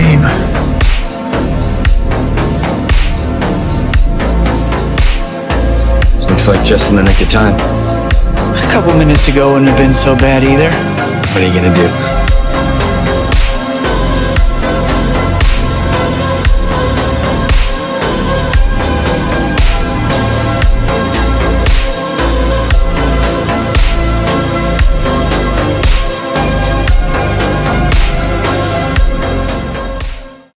shame. Looks like just in the nick of time. A couple minutes ago wouldn't have been so bad either. What are you gonna do?